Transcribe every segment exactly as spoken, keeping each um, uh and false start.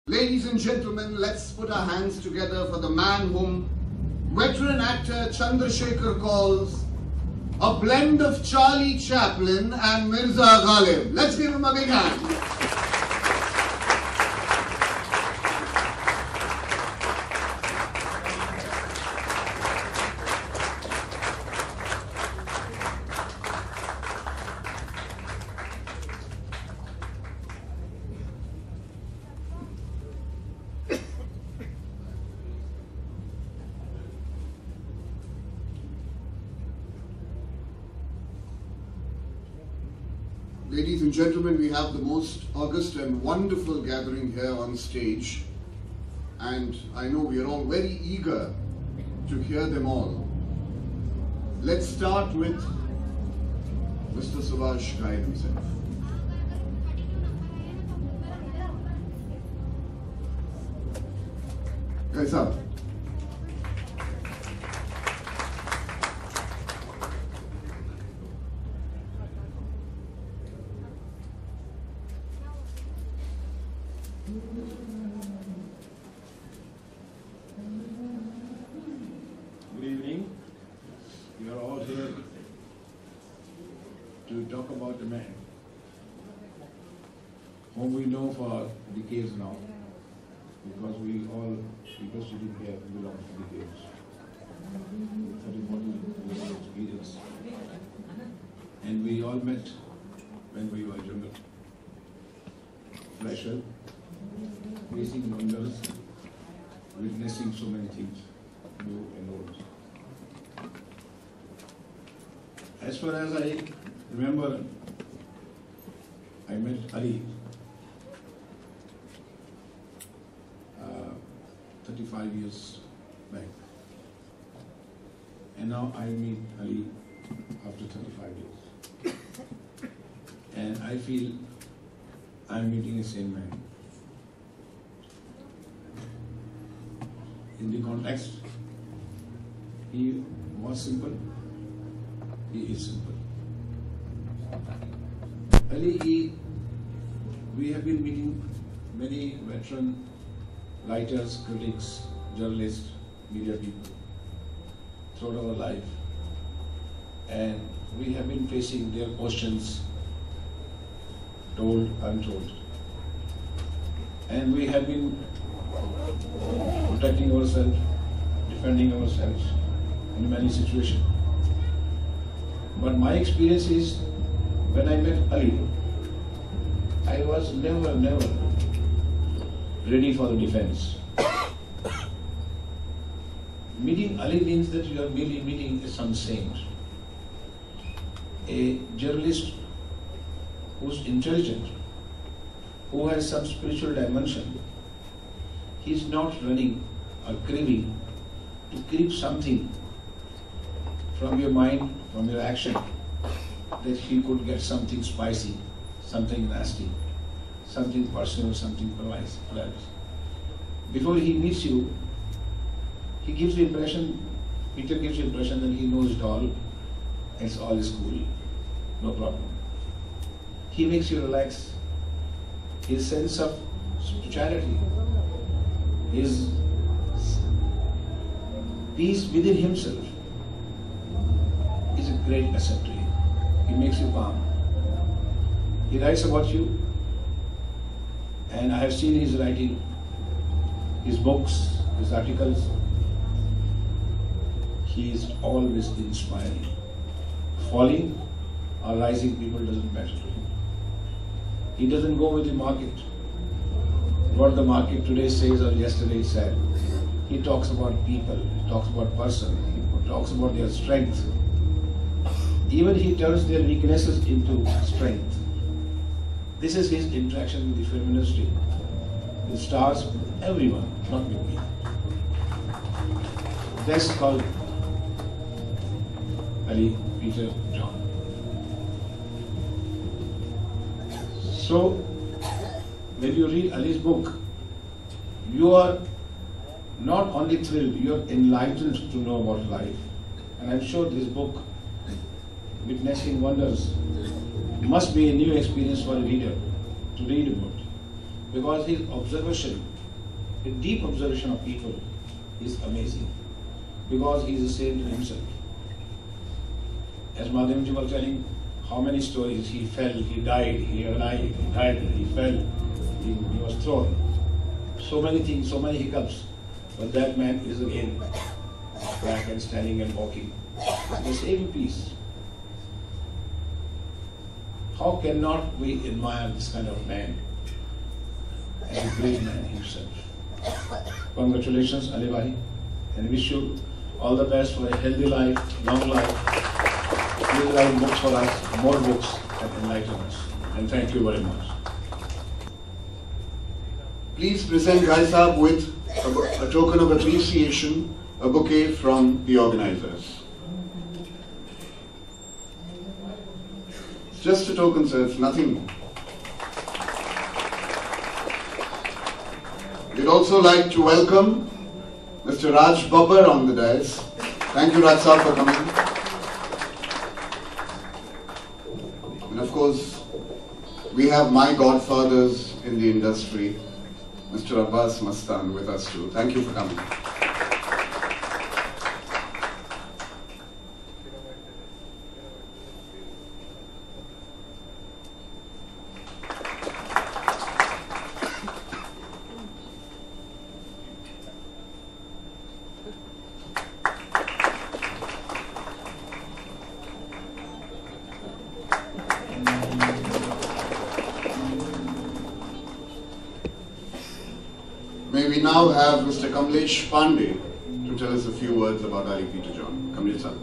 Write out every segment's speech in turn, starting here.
Ladies and gentlemen, let's put our hands together for the man whom veteran actor Chandrasekhar calls a blend of Charlie Chaplin and Mirza Ghalib. Let's give him a big hand. Ladies and gentlemen, we have the most august and wonderful gathering here on stage, and I know we are all very eager to hear them all. Let's start with Mister Subhash Ghai himself. Ghai sahab. Good evening. We are all here to talk about a man whom we know for decades now, because we all people sitting here belong to decades. thirty, forty years of experience. And we all met when we were younger. Pleasure, facing wonders, witnessing so many things, new and old. As far as I remember, I met Ali uh, thirty-five years back. And now I meet Ali after thirty-five years. And I feel I'm meeting the same man. In the context, he was simple, he is simple. Ali, he, we have been meeting many veteran writers, critics, journalists, media people throughout our life, and we have been facing their questions, told, untold. And we have been protecting ourselves, defending ourselves in many situations. But my experience is, when I met Ali, I was never, never ready for the defense. Meeting Ali means that you are merely meeting some saint, a journalist who's intelligent, who has some spiritual dimension. He's not running or craving to keep something from your mind, from your action, that he could get something spicy, something nasty, something personal, something perverse. Before he meets you, he gives the impression, Peter gives the impression that he knows it all, it's all is cool, no problem. He makes you relax. His sense of spirituality, his peace within himself is a great asset to you. He makes you calm. He writes about you, and I have seen his writing, his books, his articles. He is always inspiring. Falling or rising people doesn't matter to him. He doesn't go with the market. What the market today says or yesterday said. He talks about people, he talks about person, he talks about their strength. Even he turns their weaknesses into strength. This is his interaction with the film industry. It stars with everyone, not with me. That's called Ali, Peter, John. So, when you read Ali's book, you are not only thrilled, you are enlightened to know about life. And I'm sure this book, Witnessing Wonders, must be a new experience for a reader to read about. because his observation, a deep observation of people, is amazing. Because he is a saint in himself. As Madhavji was telling, how many stories, he fell, he died, he alive, he died, he fell, he, he was thrown. So many things, so many hiccups. But that man is again back and standing and walking. The same peace. How cannot we admire this kind of man as a great man himself? Congratulations, Ali Bhai, and wish you all the best for a healthy life, long life. Please write books for us, more books, and enlighten us. And thank you very much. Please present Rai Saab with a, a token of appreciation, a bouquet from the organizers. It's just a token, sir, it's nothing more. We'd also like to welcome Mister Raj Babbar on the dais. Thank you, Raj Saab, for coming. And of course, we have my godfathers in the industry, Mister Abbas Mastan, with us too. Thank you for coming. May we now have Mister Kamlesh Pandey to tell us a few words about Ali Peter John. Kamlesh sir.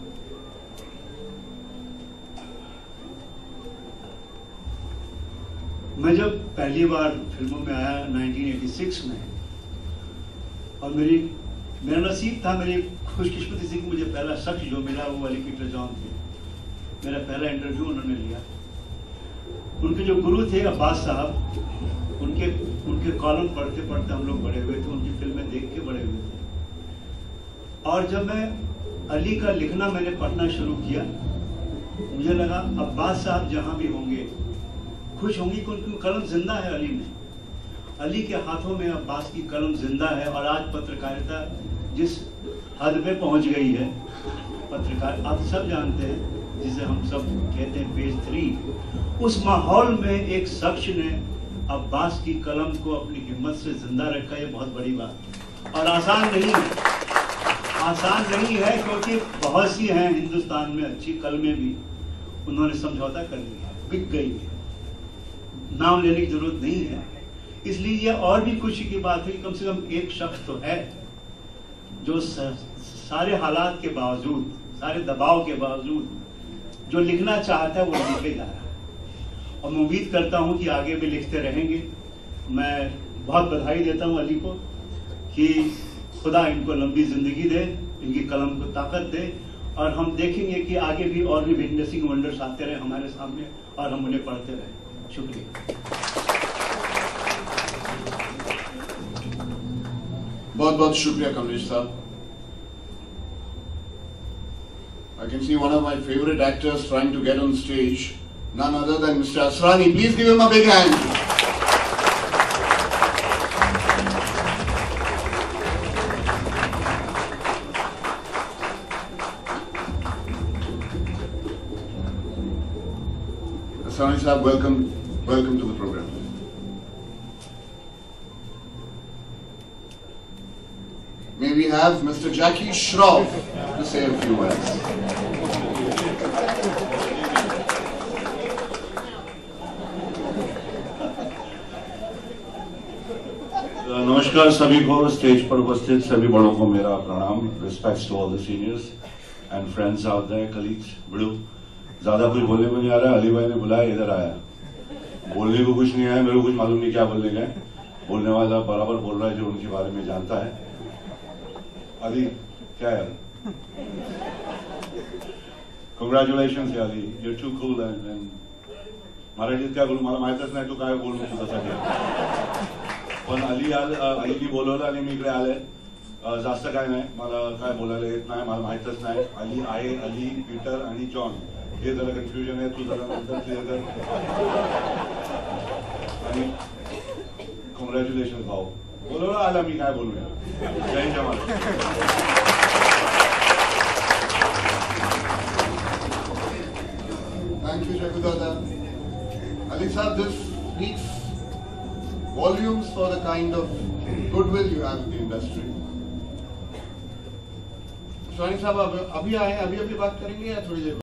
मैं जब पहली बार फिल्मों में आया nineteen eighty six में, और मेरी मेरा नसीब था, मेरी खुशकिस्मती थी कि मुझे पहला शख्स जो मिला वो अली पीटर जॉन थे। मेरा पहला इंटरव्यू उन्होंने लिया। उनके जो गुरु थे अब्बास साहब, उनके उनके कॉलम पढ़ते पढ़ते हम लोग बड़े हुए थे, उनकी फिल्में देख के बड़े हुए थे। और जब मैं अली का लिखना मैंने पढ़ना शुरू किया, मुझे लगा अब्बास साहब जहाँ भी होंगे खुश होंगी कि उनकी कलम जिंदा है अली में। अली के हाथों में अब्बास की कलम जिंदा है। और आज पत्रकारिता जिस हद पे पहुंच गई है, पत्रकार आप सब जानते हैं, जिसे हम सब कहते हैं पेज थ्री, उस माहौल में एक शख्स ने अब्बास की कलम को अपनी हिम्मत से जिंदा रखा, ये बहुत बड़ी बात और आसान नहीं है। आसान नहीं है क्योंकि बहुत सी हैं हिंदुस्तान में अच्छी कलमें भी उन्होंने समझौता कर लिया, बिक गई है, नाम लेने की जरूरत नहीं है। इसलिए ये और भी खुशी की बात है कि कम से कम एक शख्स तो है जो सारे हालात के बावजूद, सारे दबाव के बावजूद जो लिखना चाहता है वो लिखे जा रहा है। और मैं उम्मीद करता हूं कि आगे भी लिखते रहेंगे। मैं बहुत बधाई देता हूं अली को कि खुदा इनको लंबी जिंदगी दे, इनकी कलम को ताकत दे, और हम देखेंगे कि आगे भी और भी विटनेसिंग वंडर्स आते रहे हमारे सामने और हम उन्हें पढ़ते रहे। शुक्रिया। बहुत बहुत शुक्रिया कमलेश साहब। I can see one of my favorite actors trying to get on stage, none other than Mister Asrani. Please give him a big hand. Asrani sahab, welcome, welcome to the program. May we have Mister Jackie Shroff to say a few words. नमस्कार सभी को, stage पर उपस्थित सभी बड़ों को मेरा प्रणाम। Respects to all the seniors and friends out there, colleagues. बड़ू ज्यादा कुछ बोलने को नहीं आ रहा है। अली भाई ने बुलाया, इधर आया, बोलने को कुछ नहीं आया, मेरे को कुछ मालूम नहीं क्या बोलने गए। बोलने वाला बराबर बोल रहा है जो उनके बारे में जानता है। अली क्या यार, कॉन्ग्रॅच्युलेशन्स Ali, you're too cool and, and मराठीत काय बोलू मला माहितच नाही, तू काय बोल तू तसा। पण अली आल अलीनी बोलवलं आणि मी इकडे आले। जास्त काय नाही, मला काय बोलायला येत नाही, मला माहितच नाही। अली आहे, अली, पीटर आणि जॉन, हे जरा कन्फ्युजन आहे, तू जरा नंतर क्लिअर कर। आणि कॉन्ग्रेचुलेशन भाव बोलो ना आला मी काय बोलूया जय जवान. Thank you, Shakudada. Ali Saab, this speaks volumes for the kind of goodwill you have in the industry. Shwani Saab, अभी आए, अभी अभी बात करेंगे या थोड़ी देर